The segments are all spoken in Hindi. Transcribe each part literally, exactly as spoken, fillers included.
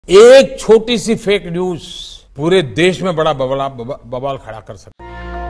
एक छोटी सी फेक न्यूज पूरे देश में बड़ा बवाल बवाल खड़ा कर सकती है।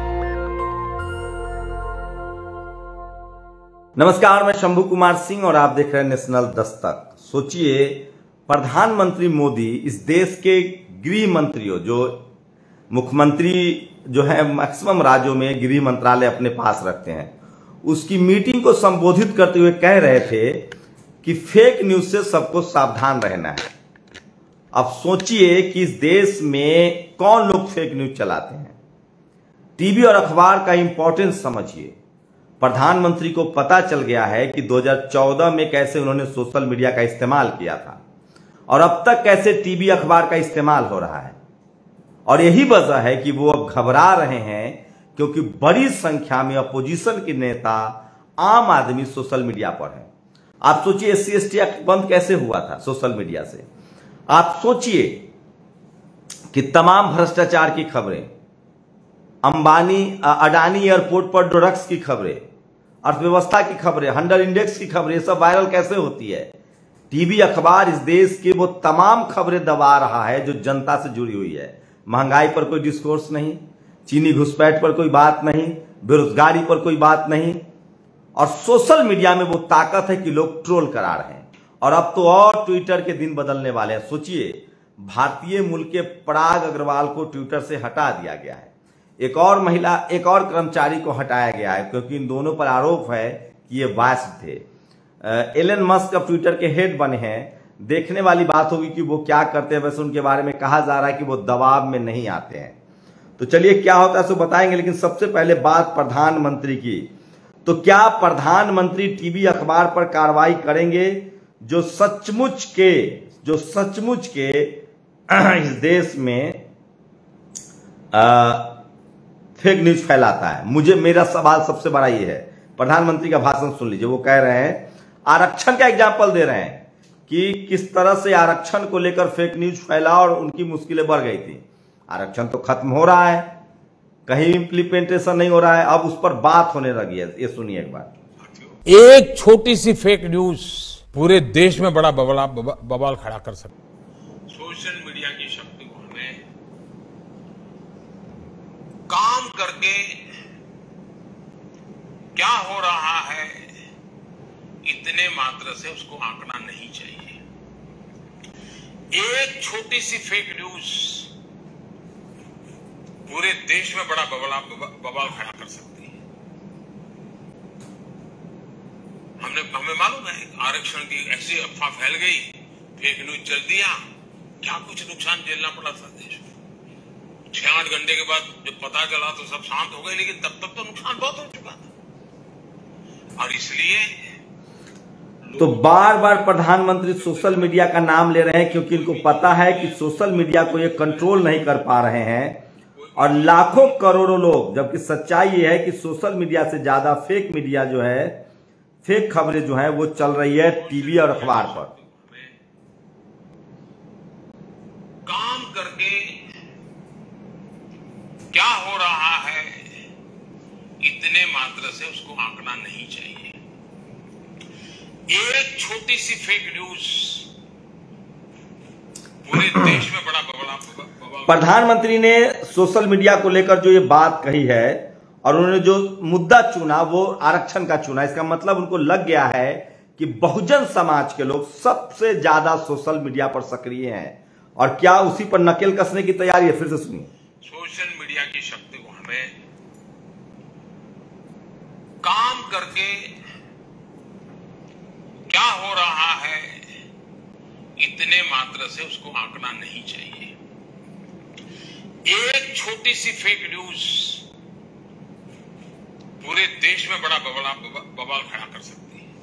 नमस्कार, मैं शंभू कुमार सिंह और आप देख रहे हैं नेशनल दस्तक। सोचिए, प्रधानमंत्री मोदी इस देश के गृह मंत्रियों, जो मुख्यमंत्री जो है मैक्सिमम राज्यों में गृह मंत्रालय अपने पास रखते हैं, उसकी मीटिंग को संबोधित करते हुए कह रहे थे कि फेक न्यूज से सबको सावधान रहना है। अब सोचिए कि इस देश में कौन लोग फेक न्यूज चलाते हैं। टीवी और अखबार का इंपॉर्टेंस समझिए। प्रधानमंत्री को पता चल गया है कि दो हज़ार चौदह में कैसे उन्होंने सोशल मीडिया का इस्तेमाल किया था और अब तक कैसे टीवी अखबार का इस्तेमाल हो रहा है, और यही वजह है कि वो अब घबरा रहे हैं क्योंकि बड़ी संख्या में अपोजिशन के नेता, आम आदमी सोशल मीडिया पर है। आप सोचिए, S C S T act बंद कैसे हुआ था सोशल मीडिया से। आप सोचिए कि तमाम भ्रष्टाचार की खबरें, अंबानी अडानी एयरपोर्ट पर ड्रग्स की खबरें, अर्थव्यवस्था की खबरें, हंडर इंडेक्स की खबरें, सब वायरल कैसे होती है। टीवी अखबार इस देश के वो तमाम खबरें दबा रहा है जो जनता से जुड़ी हुई है। महंगाई पर कोई डिस्कोर्स नहीं, चीनी घुसपैठ पर कोई बात नहीं, बेरोजगारी पर कोई बात नहीं, और सोशल मीडिया में वो ताकत है कि लोग ट्रोल करा रहे हैं। और अब तो और ट्विटर के दिन बदलने वाले हैं। सोचिए, भारतीय मूल के पराग अग्रवाल को ट्विटर से हटा दिया गया है। एक और महिला, एक और कर्मचारी को हटाया गया है क्योंकि इन दोनों पर आरोप है कि ये वायस थे। एलन मस्क अब ट्विटर के हेड बने हैं। देखने वाली बात होगी कि वो क्या करते हैं। वैसे उनके बारे में कहा जा रहा है कि वो दबाव में नहीं आते हैं। तो चलिए, क्या होता है सो बताएंगे, लेकिन सबसे पहले बात प्रधानमंत्री की। तो क्या प्रधानमंत्री टीवी अखबार पर कार्रवाई करेंगे जो सचमुच के जो सचमुच के इस देश में आ, फेक न्यूज फैलाता है? मुझे मेरा सवाल सबसे बड़ा ये है। प्रधानमंत्री का भाषण सुन लीजिए। वो कह रहे हैं, आरक्षण का एग्जाम्पल दे रहे हैं कि किस तरह से आरक्षण को लेकर फेक न्यूज फैला और उनकी मुश्किलें बढ़ गई थी। आरक्षण तो खत्म हो रहा है, कहीं इम्प्लीमेंटेशन नहीं हो रहा है, अब उस पर बात होने लगी है। ये सुनिए एक बार। एक छोटी सी फेक न्यूज पूरे देश में बड़ा बवाल बवाल खड़ा कर सकती है। सोशल मीडिया की शक्ति को हमें काम करके क्या हो रहा है इतने मात्र से उसको आंकना नहीं चाहिए। एक छोटी सी फेक न्यूज पूरे देश में बड़ा बवाल बवाल खड़ा कर सकती है। हमने हमें मालूम है, आरक्षण की ऐसी अफवाह फैल गई, फेक न्यूज चल दिया, क्या कुछ नुकसान झेलना पड़ा था देश को। छह आठ घंटे के बाद जब पता चला तो सब शांत हो गए, लेकिन तब तक तो नुकसान बहुत हो चुका था। और इसलिए तो बार बार प्रधानमंत्री सोशल मीडिया का नाम ले रहे हैं क्योंकि इनको पता है कि सोशल मीडिया को ये कंट्रोल नहीं कर पा रहे हैं, और लाखों करोड़ों लोग, जबकि सच्चाई ये है कि सोशल मीडिया से ज्यादा फेक मीडिया जो है, फेक खबरें जो है वो चल रही है टीवी और अखबार पर। काम करके क्या हो रहा है इतने मात्र से उसको आंकना नहीं चाहिए। एक छोटी सी फेक न्यूज पूरे देश में बड़ा बवाल। प्रधानमंत्री ने सोशल मीडिया को लेकर जो ये बात कही है और उन्होंने जो मुद्दा चुना वो आरक्षण का चुना, इसका मतलब उनको लग गया है कि बहुजन समाज के लोग सबसे ज्यादा सोशल मीडिया पर सक्रिय हैं, और क्या उसी पर नकेल कसने की तैयारी है। फिर से सुनिए। सोशल मीडिया की शक्ति को हमें काम करके क्या हो रहा है इतने मात्र से उसको आंकना नहीं चाहिए। एक छोटी सी फेक न्यूज पूरे देश में बड़ा बवाल खड़ा कर सकती है।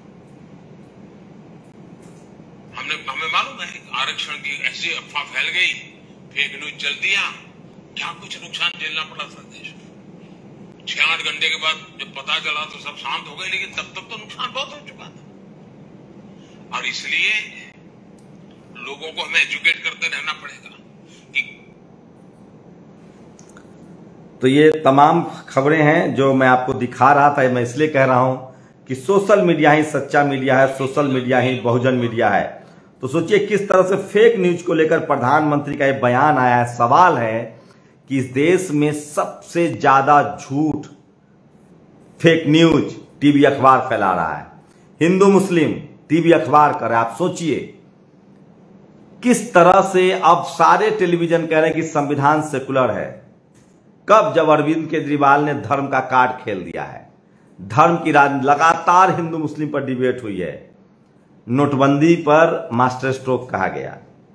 हमने हमें मालूम है, आरक्षण की ऐसी अफवाह फैल गई, फेक न्यूज चल दिया, क्या कुछ नुकसान झेलना पड़ा था देश को। छह आठ घंटे के बाद जब पता चला तो सब शांत हो गए, लेकिन तब तक तो नुकसान बहुत हो चुका था। और इसलिए लोगों को हमें एजुकेट करते रहना पड़ेगा कि तो ये तमाम खबरें हैं जो मैं आपको दिखा रहा था। मैं इसलिए कह रहा हूं कि सोशल मीडिया ही सच्चा मीडिया है, सोशल मीडिया ही बहुजन मीडिया है। तो सोचिए किस तरह से फेक न्यूज को लेकर प्रधानमंत्री का एक बयान आया है। सवाल है कि इस देश में सबसे ज्यादा झूठ, फेक न्यूज टीवी अखबार फैला रहा है। हिंदू मुस्लिम टीवी अखबार कर रहा है। आप सोचिए किस तरह से अब सारे टेलीविजन कह रहे हैं कि संविधान सेकुलर है। कब? जब अरविंद केजरीवाल ने धर्म का कार्ड खेल दिया है। धर्म की राज लगातार हिंदू मुस्लिम पर डिबेट हुई है। नोटबंदी पर मास्टर स्ट्रोक कहा गया,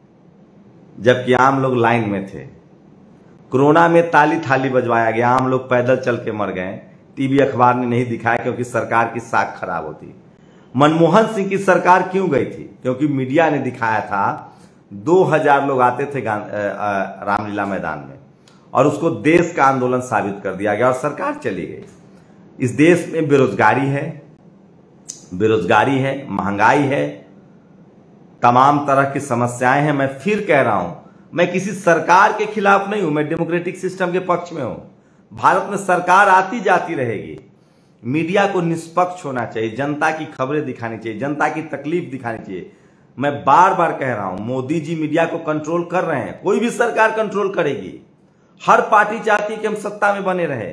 जबकि आम लोग लाइन में थे। कोरोना में ताली थाली बजवाया गया, आम लोग पैदल चल के मर गए। टीवी अखबार ने नहीं दिखाया क्योंकि सरकार की साख खराब होती। मनमोहन सिंह की सरकार क्यों गई थी? क्योंकि मीडिया ने दिखाया था दो हजार लोग आते थे रामलीला मैदान में और उसको देश का आंदोलन साबित कर दिया गया और सरकार चली गई। इस देश में बेरोजगारी है, बेरोजगारी है, महंगाई है, तमाम तरह की समस्याएं हैं। मैं फिर कह रहा हूं, मैं किसी सरकार के खिलाफ नहीं हूं, मैं डेमोक्रेटिक सिस्टम के पक्ष में हूं। भारत में सरकार आती जाती रहेगी। मीडिया को निष्पक्ष होना चाहिए, जनता की खबरें दिखानी चाहिए, जनता की तकलीफ दिखानी चाहिए। मैं बार बार कह रहा हूं, मोदी जी मीडिया को कंट्रोल कर रहे हैं, कोई भी सरकार कंट्रोल करेगी। हर पार्टी चाहती है कि हम सत्ता में बने रहे,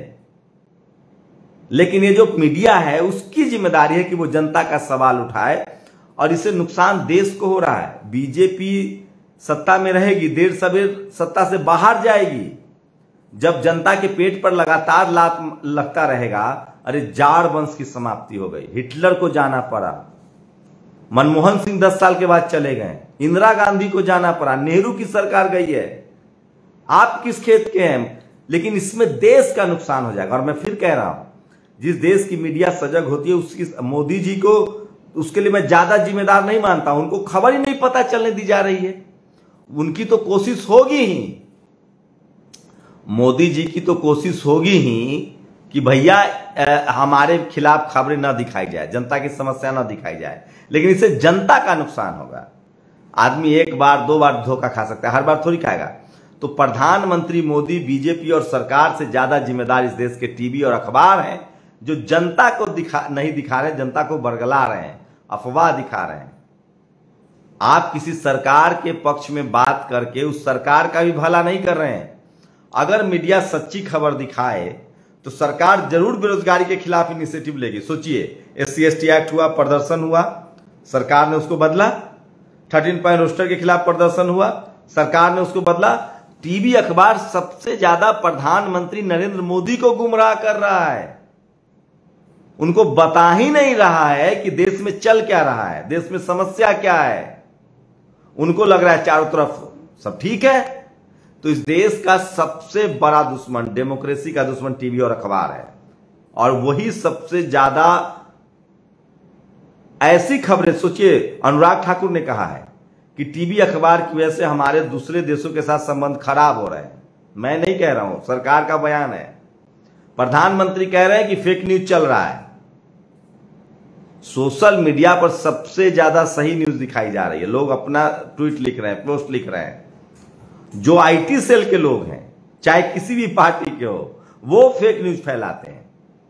लेकिन ये जो मीडिया है उसकी जिम्मेदारी है कि वो जनता का सवाल उठाए और इससे नुकसान देश को हो रहा है। बीजेपी सत्ता में रहेगी, देर सवेर सत्ता से बाहर जाएगी। जब जनता के पेट पर लगातार लात लगता रहेगा, अरे जार वंश की समाप्ति हो गई, हिटलर को जाना पड़ा, मनमोहन सिंह दस साल के बाद चले गए, इंदिरा गांधी को जाना पड़ा, नेहरू की सरकार गई है। आप किस खेत के हैं? लेकिन इसमें देश का नुकसान हो जाएगा। और मैं फिर कह रहा हूं, जिस देश की मीडिया सजग होती है उसकी, मोदी जी को उसके लिए मैं ज्यादा जिम्मेदार नहीं मानता। उनको खबर ही नहीं पता चलने दी जा रही है। उनकी तो कोशिश होगी ही, मोदी जी की तो कोशिश होगी ही कि भैया हमारे खिलाफ खबरें ना दिखाई जाए, जनता की समस्या ना दिखाई जाए, लेकिन इससे जनता का नुकसान होगा। आदमी एक बार दो बार धोखा खा सकता है, हर बार थोड़ी खाएगा। तो प्रधानमंत्री मोदी, बीजेपी और सरकार से ज्यादा जिम्मेदार इस देश के टीवी और अखबार हैं, जो जनता को दिखा नहीं दिखा रहे, जनता को बरगला रहे हैं, अफवाह दिखा रहे हैं। आप किसी सरकार के पक्ष में बात करके उस सरकार का भी भला नहीं कर रहे हैं। अगर मीडिया सच्ची खबर दिखाए तो सरकार जरूर बेरोजगारी के खिलाफ इनिशिएटिव लेगी। सोचिए, S C S T act हुआ, प्रदर्शन हुआ, सरकार ने उसको बदला। थर्टीन पॉइंट रोस्टर के खिलाफ प्रदर्शन हुआ, सरकार ने उसको बदला। टीवी अखबार सबसे ज्यादा प्रधानमंत्री नरेंद्र मोदी को गुमराह कर रहा है। उनको बता ही नहीं रहा है कि देश में चल क्या रहा है, देश में समस्या क्या है। उनको लग रहा है चारों तरफ सब ठीक है। तो इस देश का सबसे बड़ा दुश्मन, डेमोक्रेसी का दुश्मन टीवी और अखबार है। और वही सबसे ज्यादा ऐसी खबरें, सोचिए अनुराग ठाकुर ने कहा है कि टीवी अखबार की वजह से हमारे दूसरे देशों के साथ संबंध खराब हो रहे हैं। मैं नहीं कह रहा हूं, सरकार का बयान है। प्रधानमंत्री कह रहे हैं कि फेक न्यूज चल रहा है। सोशल मीडिया पर सबसे ज्यादा सही न्यूज दिखाई जा रही है। लोग अपना ट्वीट लिख रहे हैं, पोस्ट लिख रहे हैं। जो आईटी सेल के लोग हैं, चाहे किसी भी पार्टी के हो, वो फेक न्यूज फैलाते हैं।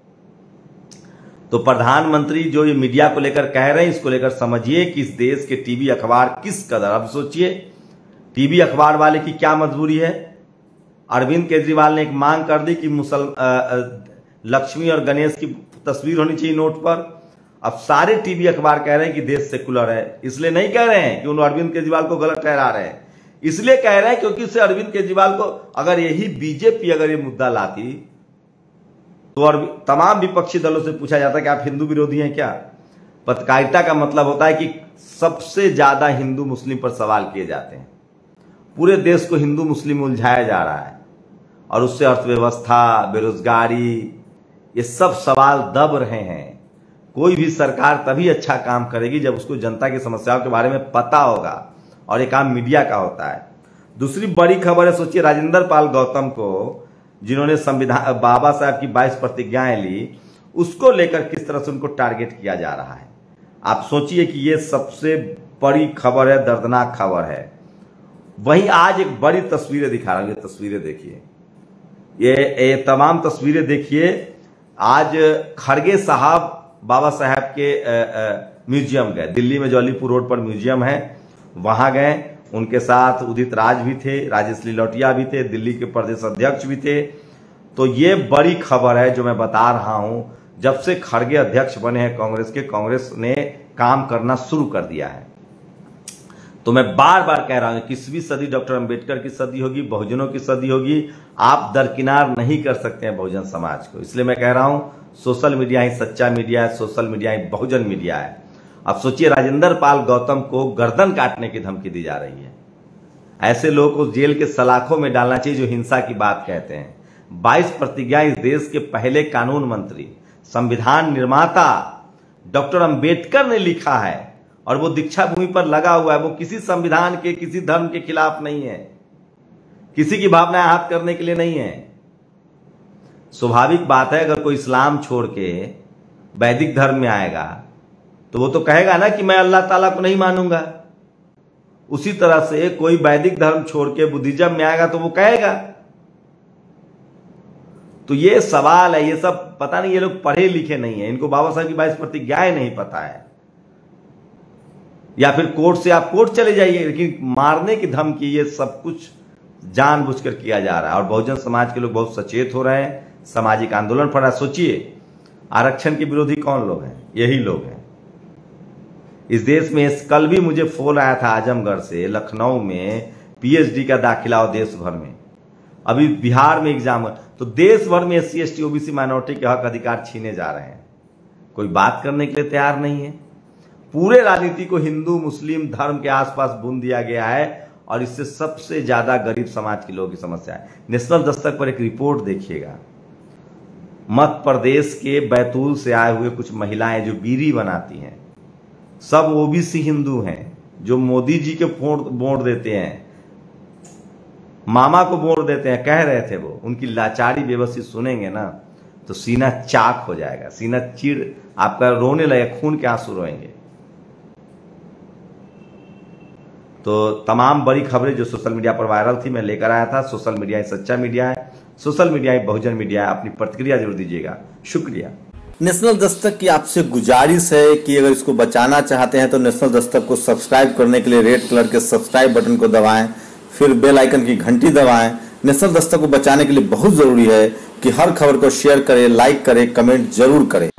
तो प्रधानमंत्री जो ये मीडिया को लेकर कह रहे हैं, इसको लेकर समझिए कि इस देश के टीवी अखबार किस कदर, अब सोचिए टीवी अखबार वाले की क्या मजबूरी है। अरविंद केजरीवाल ने एक मांग कर दी कि मुसल लक्ष्मी और गणेश की तस्वीर होनी चाहिए नोट पर। अब सारे टीवी अखबार कह रहे हैं कि देश सेकुलर है। इसलिए नहीं कह रहे हैं कि उन अरविंद केजरीवाल को गलत ठहरा रहे हैं, इसलिए कह रहे हैं क्योंकि उससे अरविंद केजरीवाल को, अगर यही बीजेपी अगर ये मुद्दा लाती तो और तमाम विपक्षी दलों से पूछा जाता कि आप हिंदू विरोधी हैं क्या। पत्रकारिता का मतलब होता है कि सबसे ज्यादा हिंदू मुस्लिम पर सवाल किए जाते हैं। पूरे देश को हिंदू मुस्लिम में उलझाया जा रहा है और उससे अर्थव्यवस्था, बेरोजगारी, ये सब सवाल दब रहे हैं। कोई भी सरकार तभी अच्छा काम करेगी जब उसको जनता की समस्याओं के बारे में पता होगा, और ये काम मीडिया का होता है। दूसरी बड़ी खबर है, सोचिए राजेंद्र पाल गौतम को, जिन्होंने संविधान बाबा साहब की बाईस प्रतिज्ञाएं ली, उसको लेकर किस तरह से उनको टारगेट किया जा रहा है। आप सोचिए कि ये सबसे बड़ी खबर है, दर्दनाक खबर है। वहीं आज एक बड़ी तस्वीरें दिखा रहा हूं, ये तस्वीरें देखिए, ये ये तमाम तस्वीरें देखिए। आज खड़गे साहब बाबा साहब के म्यूजियम गए, दिल्ली में जौलीपुर रोड पर म्यूजियम है, वहां गए, उनके साथ उदित राज भी थे, राजेश लिलौटिया भी थे, दिल्ली के प्रदेश अध्यक्ष भी थे। तो ये बड़ी खबर है जो मैं बता रहा हूं। जब से खड़गे अध्यक्ष बने हैं कांग्रेस के, कांग्रेस ने काम करना शुरू कर दिया है। तो मैं बार बार कह रहा हूं, किसवीं सदी डॉक्टर अंबेडकर की सदी होगी, बहुजनों की सदी होगी। आप दरकिनार नहीं कर सकते हैं बहुजन समाज को। इसलिए मैं कह रहा हूं, सोशल मीडिया ही सच्चा मीडिया है, सोशल मीडिया ही बहुजन मीडिया है। अब सोचिए, राजेंद्र पाल गौतम को गर्दन काटने की धमकी दी जा रही है। ऐसे लोगों को जेल के सलाखों में डालना चाहिए जो हिंसा की बात कहते हैं। बाईस प्रतिज्ञा इस देश के पहले कानून मंत्री, संविधान निर्माता डॉक्टर अंबेडकर ने लिखा है और वो दीक्षा भूमि पर लगा हुआ है। वो किसी संविधान के, किसी धर्म के खिलाफ नहीं है, किसी की भावनाएं आहत करने के लिए नहीं है। स्वाभाविक बात है, अगर कोई इस्लाम छोड़ के वैदिक धर्म में आएगा तो वो तो कहेगा ना कि मैं अल्लाह ताला को नहीं मानूंगा। उसी तरह से कोई वैदिक धर्म छोड़ के बुद्धिज्म में आएगा तो वो कहेगा। तो ये सवाल है, ये सब पता नहीं, ये लोग पढ़े लिखे नहीं है, इनको बाबा साहब की बाईस प्रतिज्ञाएं नहीं पता है। या फिर कोर्ट से आप कोर्ट चले जाइए, लेकिन मारने की धमकी, ये सब कुछ जानबूझकर किया जा रहा है। और बहुजन समाज के लोग बहुत सचेत हो रहे हैं, सामाजिक आंदोलन पड़ रहा है। सोचिए, आरक्षण के विरोधी कौन लोग हैं? यही लोग हैं इस देश में। कल भी मुझे फोन आया था आजमगढ़ से, लखनऊ में पीएचडी का दाखिला हो देश भर में, अभी बिहार में एग्जाम। तो देश भर में S C S T OBC minority के हक अधिकार छीने जा रहे हैं। कोई बात करने के लिए तैयार नहीं है। पूरे राजनीति को हिंदू मुस्लिम धर्म के आसपास बुन दिया गया है और इससे सबसे ज्यादा गरीब समाज के लोगों की समस्या है। नेशनल दस्तक पर एक रिपोर्ट देखिएगा, मध्य प्रदेश के बैतूल से आए हुए कुछ महिलाएं जो बीड़ी बनाती हैं, सब ओबीसी हिंदू हैं, जो मोदी जी के वोट देते हैं, मामा को वोट देते हैं, कह रहे थे वो। उनकी लाचारी व्यवस्थित सुनेंगे ना तो सीना चाक हो जाएगा, सीना चीड़, आपका रोने लगे, खून के आंसू रोएंगे। तो तमाम बड़ी खबरें जो सोशल मीडिया पर वायरल थी मैं लेकर आया था। सोशल मीडिया ही सच्चा मीडिया है, सोशल मीडिया ही बहुजन मीडिया है। अपनी प्रतिक्रिया जरूर दीजिएगा, शुक्रिया। नेशनल दस्तक की आपसे गुजारिश है कि अगर इसको बचाना चाहते हैं तो नेशनल दस्तक को सब्सक्राइब करने के लिए रेड कलर के सब्सक्राइब बटन को दबाएं, फिर बेल आइकन की घंटी दबाएं। नेशनल दस्तक को बचाने के लिए बहुत जरूरी है कि हर खबर को शेयर करें, लाइक करें, कमेंट जरूर करें।